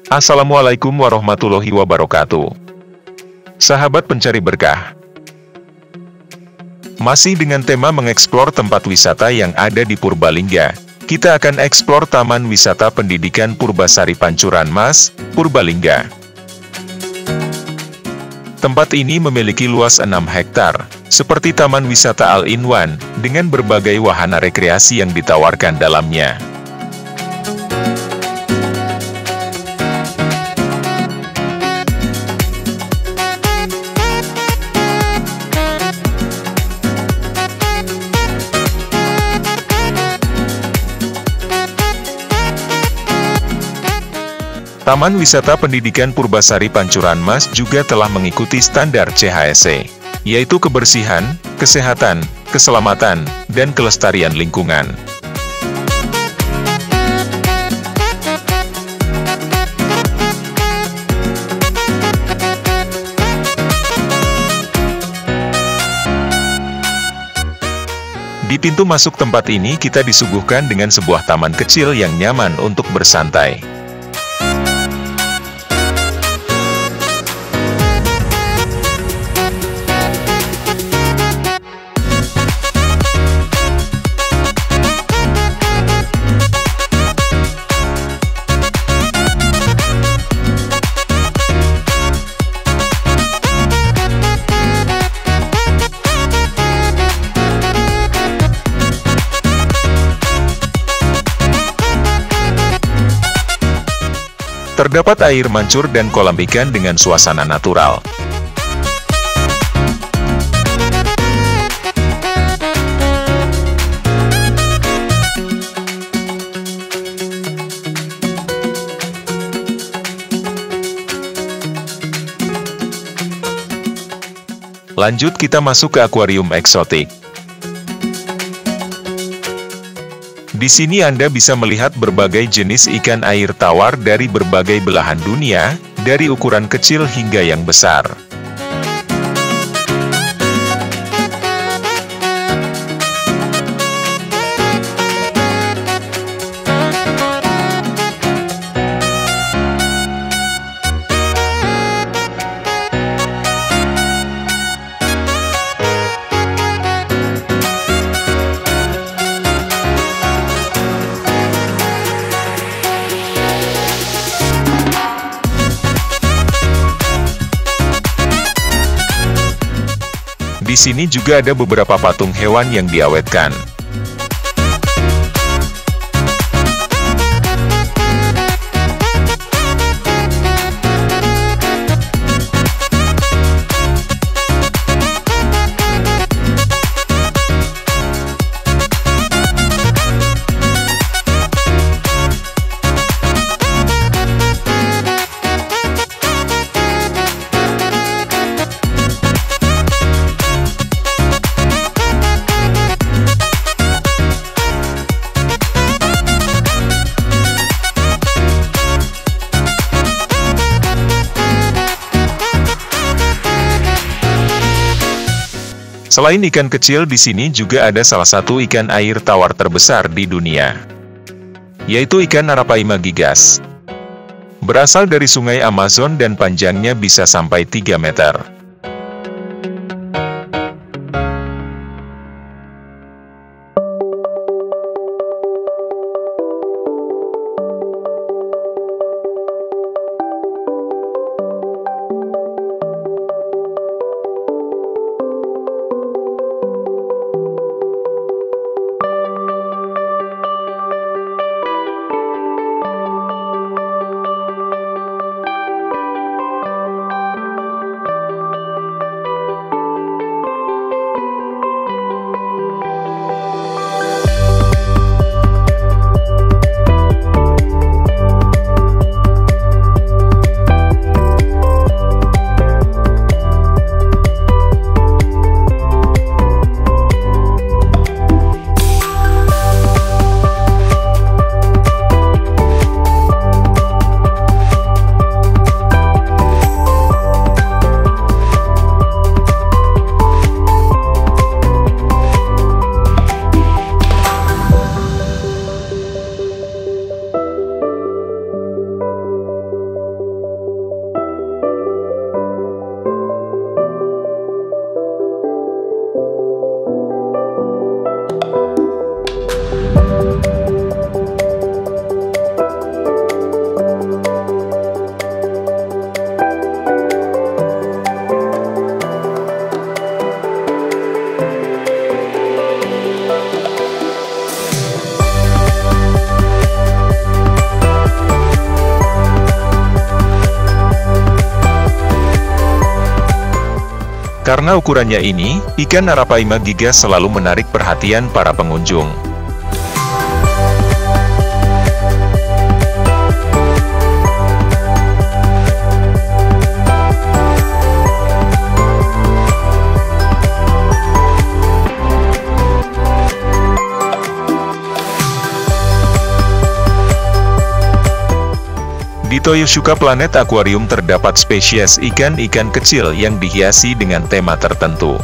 Assalamualaikum warahmatullahi wabarakatuh. Sahabat pencari berkah, masih dengan tema mengeksplor tempat wisata yang ada di Purbalingga, kita akan eksplor Taman Wisata Pendidikan Purbasari Pancuran Mas, Purbalingga. Tempat ini memiliki luas 6 hektar, seperti Taman Wisata All-in-One, dengan berbagai wahana rekreasi yang ditawarkan dalamnya. Taman Wisata Pendidikan Purbasari Pancuran Mas juga telah mengikuti standar CHSE, yaitu kebersihan, kesehatan, keselamatan, dan kelestarian lingkungan. Di pintu masuk tempat ini kita disuguhkan dengan sebuah taman kecil yang nyaman untuk bersantai. Terdapat air mancur dan kolam ikan dengan suasana natural. Lanjut kita masuk ke akuarium eksotik. Di sini Anda bisa melihat berbagai jenis ikan air tawar dari berbagai belahan dunia, dari ukuran kecil hingga yang besar. Di sini juga ada beberapa patung hewan yang diawetkan. Selain ikan kecil, di sini juga ada salah satu ikan air tawar terbesar di dunia, yaitu ikan Arapaima gigas. Berasal dari sungai Amazon dan panjangnya bisa sampai 3 meter. Karena ukurannya ini, ikan Arapaima gigas selalu menarik perhatian para pengunjung. Di Toyoshuka Planet Aquarium terdapat spesies ikan-ikan kecil yang dihiasi dengan tema tertentu.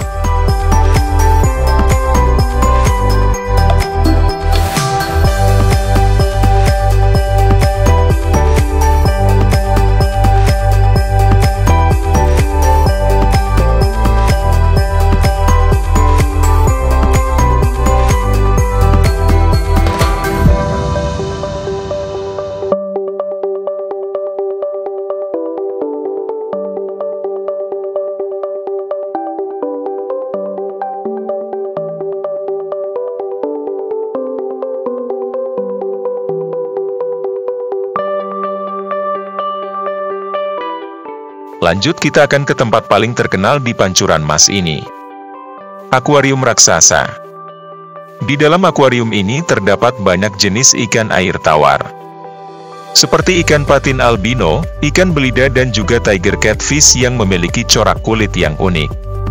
Lanjut kita akan ke tempat paling terkenal di Pancuran Mas ini. Akuarium raksasa. Di dalam akuarium ini terdapat banyak jenis ikan air tawar. Seperti ikan patin albino, ikan belida dan juga tiger catfish yang memiliki corak kulit yang unik.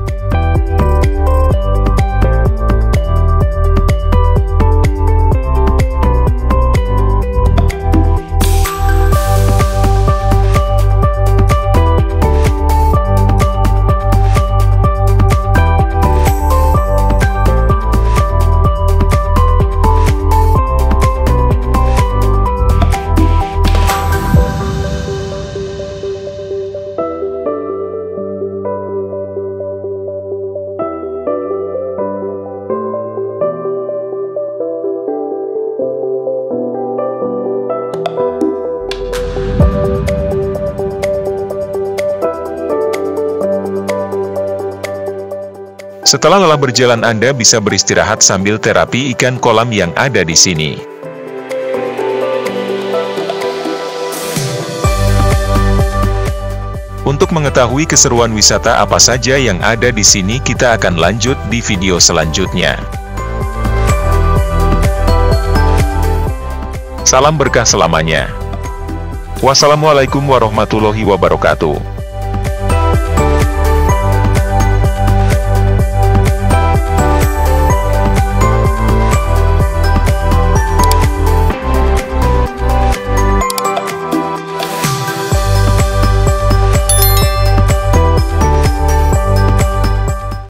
Setelah lelah berjalan, Anda bisa beristirahat sambil terapi ikan kolam yang ada di sini. Untuk mengetahui keseruan wisata apa saja yang ada di sini, kita akan lanjut di video selanjutnya. Salam berkah selamanya. Wassalamualaikum warahmatullahi wabarakatuh.